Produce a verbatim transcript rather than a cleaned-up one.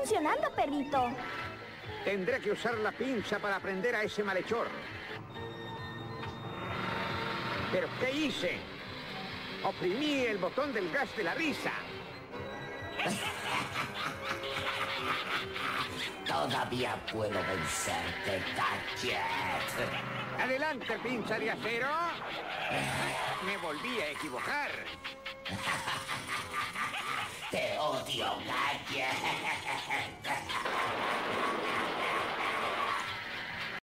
funcionando, perrito. Tendré que usar la pinza para prender a ese malhechor. ¿Pero qué hice? Oprimí el botón del gas de la risa. Todavía puedo vencerte, Gadget. Adelante, pinza de acero. Me volví a equivocar. Te odio, Gadget.